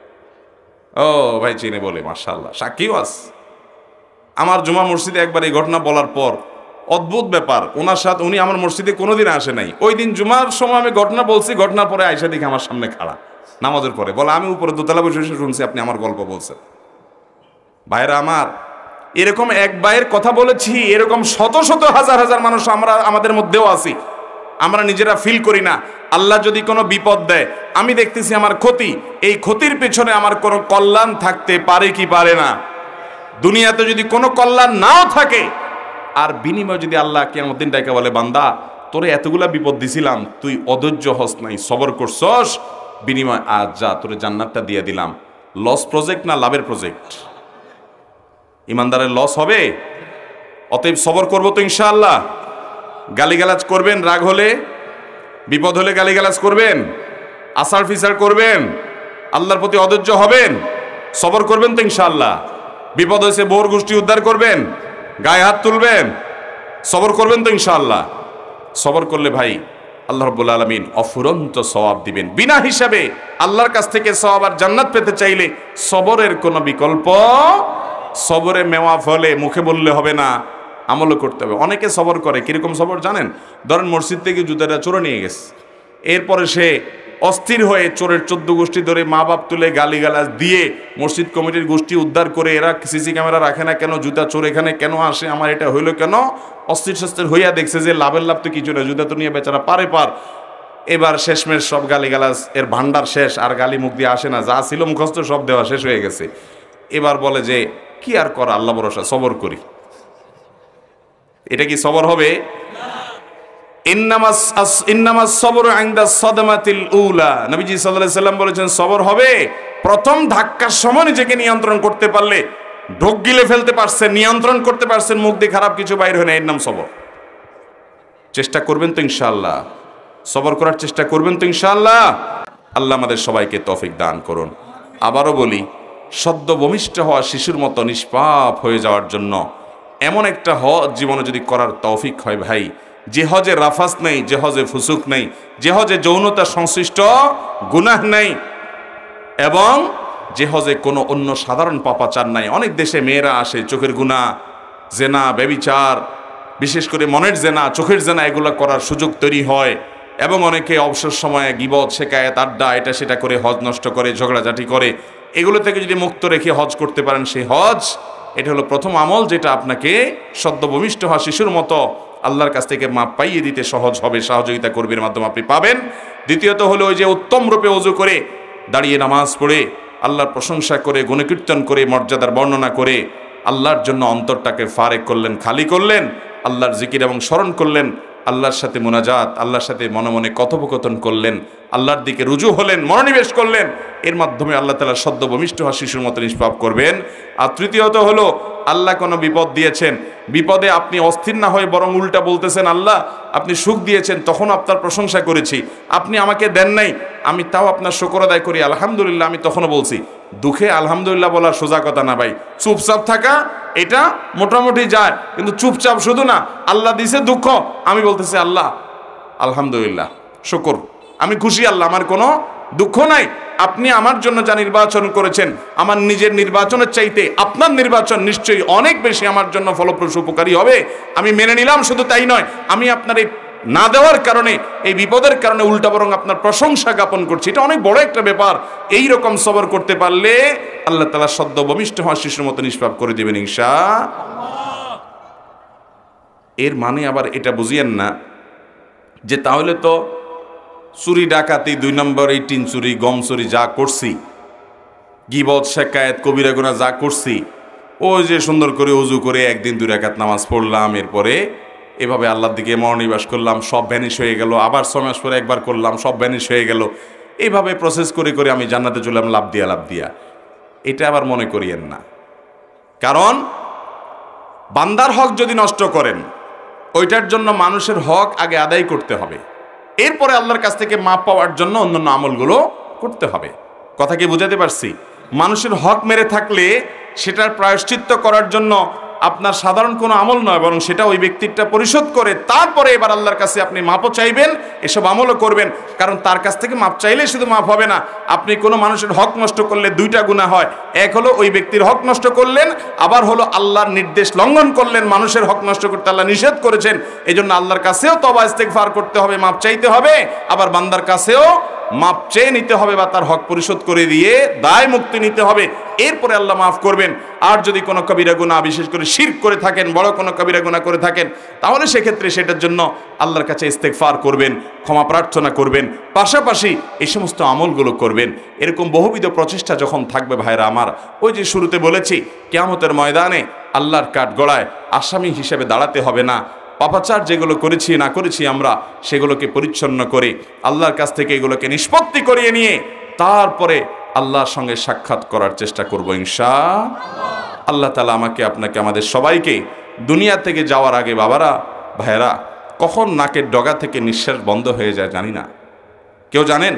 S1: ও ভাই চিনে বলে, মাশাআল্লাহ, সাক্ষীও আস। আমার জুমা মসজিদে একবার এই ঘটনা বলার পর অদ্ভুত ব্যাপার, ওনার সাথে, উনি আমার মসজিদে কোনোদিন আসে নাই। ওই দিন জুমার সময় আমি ঘটনা বলছি, ঘটনার পরে আয়সা দেখে আমার সামনে খাড়া নামাজের পরে, বলে আমি উপরে দোতলা বসে বসে শুনছি আপনি আমার গল্প বলছেন। ভাইরা আমার, এরকম এক ভাইয়ের কথা বলেছি, এরকম শত শত হাজার হাজার মানুষ আমরা আমাদের মধ্যেও আছি, আমরা নিজেরা ফিল করি না। আল্লাহ যদি কোনো বিপদ দেয়, আমি দেখতেছি আমার ক্ষতি, এই ক্ষতির পেছনে আমার কোনো কল্যাণ থাকতে পারে কি পারে না? দুনিয়াতে যদি কোনো কল্যাণ নাও থাকে, আর বিনিময় যদি আল্লাহ কিয়ামত দিন ডাইকা বলে, বান্দা তোরে এতগুলা বিপদ দিছিলাম, তুই অধৈর্য হস নাই, সবর করছস, বিনিময় আজ যা তোরে জান্নাতটা দিয়ে দিলাম। লস প্রজেক্ট না লাভের প্রজেক্ট? ইমানদারের লস হবে। অতএব সবর করবো তো ইনশাআল্লাহ। গালিগালাজ করবেন, রাগ হলে, বিপদ হলে গালিগালাজ করবেন, আসার ফিসার করবেন, আল্লাহর প্রতি অধৈর্য হবেন, সবর করবেন তো ইনশাআল্লাহ। বিপদ হয়েছে বোর গোষ্ঠী উদ্ধার করবেন, গায়ে হাত তুলবেন, সবর করবেন তো ইনশাআল্লাহ। সবর করলে ভাই আল্লাহ রাব্বুল আলামিন অফুরন্ত সওয়াব দিবেন বিনা হিসাবে। আল্লাহর কাছ থেকে সওয়াব আর জান্নাত পেতে চাইলে সবরের কোনো বিকল্প, সবরে মেওয়া ফলে মুখে বললে হবে না, আমলও করতে হবে। অনেকে সবর করে, কিরকম সবর জানেন? ধরেন মসজিদ থেকে জুতাটা চোরে নিয়ে গেছে, এরপরে সে অস্থির হয়ে চোরের চোদ্দ গোষ্ঠী ধরে মা বাপ তুলে গালিগালাজ দিয়ে মসজিদ কমিটির গোষ্ঠী উদ্ধার করে, এরা সিসি ক্যামেরা রাখে না কেন, জুতা চোর এখানে কেন আসে, আমার এটা হইলো কেন, অস্থির সস্থির হইয়া দেখছে যে লাভের লাভ তো কিছু না, জুতা তো নিয়ে বেচারা পারে পার। এবার শেষমেশ সব গালিগালাজ এর ভান্ডার শেষ, আর গালি মুখ দিয়ে আসে না, যা ছিল মুখস্থ সব দেওয়া শেষ হয়ে গেছে। এবার বলে যে কি আর করা, আল্লাহ ভরসা, সবর করি। এটা কি সবর হবে? ইন্নামাস ইন্নামাস সবরু ইনদা সাদমাতিল উলা, নবীজি সাল্লাল্লাহু আলাইহি সাল্লাম বলেছেন সবর হবে প্রথম ধাক্কার সময় নিজেকে নিয়ন্ত্রণ করতে পারলে, ঢোক গিলে ফেলতে পারছেন, নিয়ন্ত্রণ করতে পারছেন, মুখ দিয়ে খারাপ কিছু বাইর হয় না, এর নাম সবর। চেষ্টা করবেন তো ইনশাআল্লাহ, সবর করার চেষ্টা করবেন তো ইনশাআল্লাহ। আল্লাহ আমাদের সবাইকে তৌফিক দান করুন। আবারও বলি, সদ্য ভূমিষ্ঠ হওয়া শিশুর মতো নিষ্পাপ হয়ে যাওয়ার জন্য এমন একটা হজ জীবনে যদি করার তৌফিক হয় ভাই, যে হজে রাফাস নেই, যে হজে ফুসুক নেই, যে হজে যৌনতা সংশ্লিষ্ট গুনাহ নেই, এবং যে হজে কোনো অন্য সাধারণ পাপাচার নাই। অনেক দেশে মেয়েরা আসে, চোখের গুনাহ, জেনা, ব্যভিচার, বিশেষ করে মনের জেনা, চোখের জেনা, এগুলো করার সুযোগ তৈরি হয়, এবং অনেকে অবসর সময়ে গীবত, শেকায়েত, আড্ডা, এটা সেটা করে হজ নষ্ট করে, ঝগড়াঝাটি করে। এগুলো থেকে যদি মুক্ত রেখে হজ করতে পারেন, সেই হজ, এটা হলো প্রথম আমল যেটা আপনাকে সদ্য ভূমিষ্ঠ হওয়া শিশুর মতো আল্লাহর কাছ থেকে মাপ পাইয়ে দিতে সহজ হবে, সহযোগিতা কর্মীর মাধ্যমে আপনি পাবেন। দ্বিতীয়ত হলো ওই যে উত্তম রূপে ওযু করে, দাঁড়িয়ে নামাজ পড়ে, আল্লাহর প্রশংসা করে, গুণকীর্তন করে, মর্যাদার বর্ণনা করে আল্লাহর জন্য অন্তরটাকে ফারেক করলেন, খালি করলেন, আল্লাহর জিকির এবং স্মরণ করলেন, আল্লাহর সাথে মুনাজাত, আল্লাহর সাথে মনে মনে কথোপকথন করলেন, আল্লাহর দিকে রুজু হলেন, মনোনিবেশ করলেন। এর মাধ্যমে আল্লাহ তাআলা সদ্য ভূমিষ্ঠ হওয়া শিশুর মতো নিষ্পাপ করবেন। আর তৃতীয়ত হলো, আল্লাহ কোনো বিপদ দিয়েছেন, বিপদে আপনি অস্থির না হয়ে বরং উল্টা বলতেছেন, আল্লাহ আপনি সুখ দিয়েছেন, তখন আপনার প্রশংসা করেছি, আপনি আমাকে দেন নাই, আমি তাও আপনার শুকর আদায় করি, আলহামদুলিল্লাহ, আমি তখনও বলছি। দুঃখে আলহামদুলিল্লাহ বলার সোজা কথা না ভাই, চুপচাপ থাকা এটা মোটামুটি যায়, কিন্তু চুপচাপ শুধু না, আল্লাহ দিছে দুঃখ, আমি বলতেছি আল্লাহ আলহামদুলিল্লাহ, শুকর, আমি খুশি, আল্লাহ আমার কোনো দুঃখ নাই, আপনি আমার জন্য যা নির্বাচন করেছেন, আমার নিজের নির্বাচনের চাইতে আপনার নির্বাচন নিশ্চয়ই অনেক বেশি আমার জন্য ফলপ্রসূ উপকারী হবে। আমি মেনে নিলাম, শুধু তাই নয়, আমি আপনার এই না দেওয়ার কারণে, এই বিপদের কারণে উল্টা বরং আপনার প্রশংসা জ্ঞাপন করছি। এটা অনেক বড় একটা ব্যাপার। এই রকম সবর করতে পারলে আল্লাহ তাআলা সদ্য ভূমিষ্ঠ হওয়া শিশুর মতো নিষ্পাপ করে দিবেন ইনশাআল্লাহ। এর মানে আবার এটা বুঝিয়েন না যে তাহলে তো চুরি ডাকাতি, দুই নম্বর এই টিন চুরি, গম চুরি যা করছি, গীবত শেকায়েত কবিরা গুনাহ যা করছি, ওই যে সুন্দর করে ওযু করে একদিন দুই রাকাত নামাজ পড়লাম, এরপরে এভাবে আল্লাহর দিকে মনোনিবেশ করলাম, সব ভ্যানিশ হয়ে গেল, আবার ছয় মাস পরে একবার করলাম, সব ভ্যানিশ হয়ে গেল, এইভাবে প্রসেস করে করে আমি জান্নাতে চললাম লাভ দিয়া লাভ দিয়া। এটা আবার মনে করিয়েন না। কারণ বান্দার হক যদি নষ্ট করেন, ওইটার জন্য মানুষের হক আগে আদায় করতে হবে, এরপরে আল্লাহর কাছ থেকে মাপ পাওয়ার জন্য অন্যান্য আমলগুলো করতে হবে। কথা কি বুঝাতে পারছি? মানুষের হক মেরে থাকলে সেটার প্রায়শ্চিত্ত করার জন্য আপনার সাধারণ কোনো আমল নয়, বরং সেটা ওই ব্যক্তিটা পরিশোধ করে তারপরে এবার আল্লাহর কাছে আপনি মাপও চাইবেন, এসব আমলও করবেন। কারণ তার কাছ থেকে মাপ চাইলেই শুধু মাপ হবে না, আপনি কোনো মানুষের হক নষ্ট করলে দুইটা গুনাহ হয়। এক হলো ওই ব্যক্তির হক নষ্ট করলেন, আবার হলো আল্লাহর নির্দেশ লঙ্ঘন করলেন। মানুষের হক নষ্ট করতে আল্লাহ নিষেধ করেছেন, এই জন্য আল্লাহর কাছেও তওবা ইস্তেগফার করতে হবে, মাপ চাইতে হবে, আবার বান্দার কাছেও মাপ চেয়ে নিতে হবে বা তার হক পরিশোধ করে দিয়ে দায় মুক্তি নিতে হবে, এরপরে আল্লাহ মাফ করবেন। আর যদি কোনো কবিরা গুনাহ, বিশেষ করে শিরক করে থাকেন, বড় কোনো কবিরা গুনাহ করে থাকেন, তাহলে সেক্ষেত্রে সেটার জন্য আল্লাহর কাছে ইস্তেগফার করবেন, ক্ষমা প্রার্থনা করবেন, পাশাপাশি এই সমস্ত আমলগুলো করবেন। এরকম বহুবিধ প্রচেষ্টা যখন থাকবে ভাইরা আমার, ওই যে শুরুতে বলেছি, কিয়ামতের ময়দানে আল্লাহর কাঠগড়ায় আসামি হিসেবে দাঁড়াতে হবে না। পাপাচার যেগুলো করেছি না করেছি আমরা, সেগুলোকে পরিচ্ছন্ন করে আল্লাহর কাছ থেকে এগুলোকে নিষ্পত্তি করিয়ে নিয়ে তারপরে আল্লাহর সঙ্গে সাক্ষাৎ করার চেষ্টা করব ইনশাআল্লাহ। আল্লাহ তাআলা আমাকে, আপনাকে, আমাদের সবাইকে দুনিয়া থেকে যাওয়ার আগে, বাবারা ভাইয়েরা, কখন নাকের ডগা থেকে নিঃশ্বাস বন্ধ হয়ে যায় জানি না। কেউ জানেন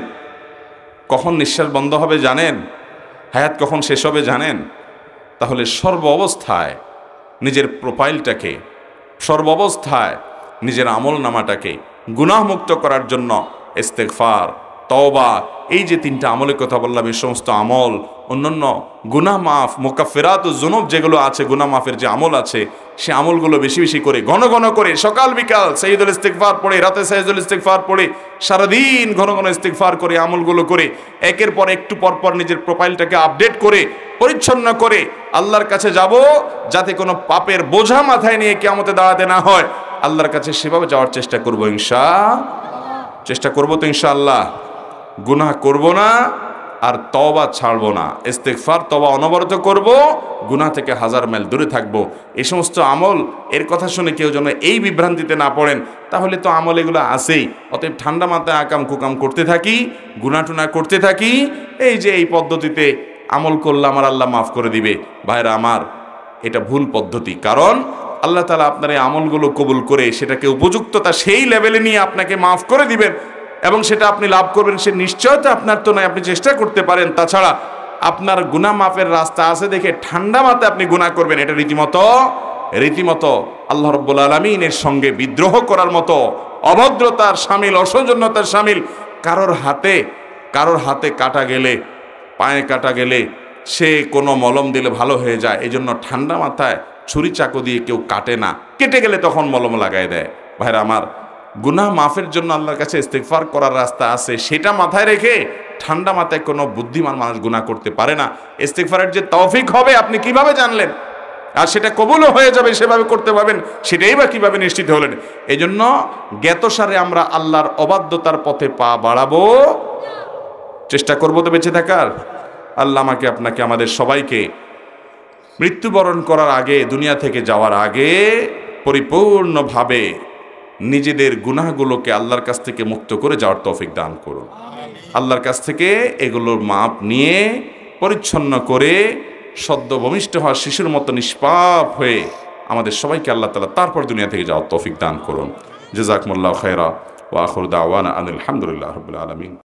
S1: কখন নিঃশ্বাস বন্ধ হবে? জানেন হায়াত কখন শেষ হবে? জানেন? তাহলে সর্ব অবস্থায় নিজের প্রোফাইলটাকে, সর্বাবস্থায় নিজের আমল নামাটাকে গুনাহমুক্ত করার জন্য ইস্তেগফার, তওবা, এই যে তিনটা আমলের কথা বললাম, এই সমস্ত আমল, অন্যান্য গুনাহ মাফ, মুকাফফিরাতুজ যুনুব যেগুলো আছে, গুনাহ মাফের যে আমল আছে, সে আমলগুলো বেশি বেশি করে, ঘন ঘন করে, সকাল বিকাল সাইয়্যিদুল ইস্তিগফার পড়ে, রাতে সাইয়্যিদুল ইস্তিগফার পড়ে, সারাদিন ঘন ঘন ইস্তিগফার করে, আমলগুলো করে, একের পর একটু পর পর নিজের প্রোফাইলটাকে আপডেট করে, পরিচ্ছন্ন করে আল্লাহর কাছে যাব, যাতে কোনো পাপের বোঝা মাথায় নিয়ে কিয়ামতে দাঁড়াতে না হয়। আল্লাহর কাছে সেভাবে যাওয়ার চেষ্টা করবো ইনশাআল্লাহ। চেষ্টা করবো তো ইনশাআল্লাহ। গুনাহ করব না, আর তওবা ছাড়বো না। ইস্তেগফার, তওবা অনবরত করব, গুনাহ থেকে হাজার মাইল দূরে থাকব। এই সমস্ত আমল, এর কথা শুনে কেউ যেন এই বিভ্রান্তিতে না পড়েন, তাহলে তো আমল এগুলো আছেই, অতএব ঠান্ডা মাথায় আকাম কুকাম করতে থাকি, গুনাহ টুনা করতে থাকি, এই যে এই পদ্ধতিতে আমল করলে আমার আল্লাহ মাফ করে দিবে। ভাইরা আমার, এটা ভুল পদ্ধতি। কারণ আল্লাহ তাআলা আপনার এই আমলগুলো কবুল করে সেটাকে উপযুক্ততা সেই লেভেলে নিয়ে আপনাকে মাফ করে দিবেন, এবং সেটা আপনি লাভ করবেন, সে নিশ্চয়তা আপনার তো নয়, আপনি চেষ্টা করতে পারেন। তাছাড়া আপনার গুনাহ মাফের রাস্তা আছে দেখে ঠান্ডা মাথায় আপনি গুনাহ করবেন, এটা রীতিমতো রীতিমতো আল্লাহ রাব্বুল আলামিনের সঙ্গে বিদ্রোহ করার মতো, অভদ্রতার শামিল, অসৌজন্যতার শামিল। কারোর হাতে কারোর হাতে কাটা গেলে, পায়ে কাটা গেলে সে কোনো মলম দিলে ভালো হয়ে যায়, এই জন্য ঠান্ডা মাথায় ছুরি চাকু দিয়ে কেউ কাটে না, কেটে গেলে তখন মলম লাগাই দেয়। ভাইরা আমার, গুনাহ মাফের জন্য আল্লাহর কাছে ইস্তেগফার করার রাস্তা আছে, সেটা মাথায় রেখে ঠান্ডা মাথায় কোনো বুদ্ধিমান মানুষ গুনাহ করতে পারে না। ইস্তেগফারের যে তৌফিক হবে আপনি কিভাবে জানলেন? আর সেটা কবুলও হয়ে যাবে, সেভাবে করতে পারবেন, সেটাই বা কিভাবে নিশ্চিত হলেন? এই জন্য জ্ঞাতসারে আমরা আল্লাহর অবাধ্যতার পথে পা বাড়াবো, চেষ্টা করবো তো বেঁচে থাকার। আল্লাহ আমাকে, আপনাকে, আমাদের সবাইকে মৃত্যুবরণ করার আগে, দুনিয়া থেকে যাওয়ার আগে পরিপূর্ণভাবে নিজেদের গুনাহগুলোকে আল্লাহর কাছ থেকে মুক্ত করে যাওয়ার তৌফিক দান করুন। আল্লাহর কাছ থেকে এগুলোর মাপ নিয়ে পরিচ্ছন্ন করে সদ্য ভূমিষ্ঠ হওয়া শিশুর মতো নিষ্পাপ হয়ে আমাদের সবাইকে আল্লাহ তাআলা তারপর দুনিয়া থেকে যাওয়ার তৌফিক দান করুন। জাযাকুমুল্লাহু খায়রা ওয়া আখিরু দাওয়ানা আনিল হামদুলিল্লাহি রাব্বিল আলামিন।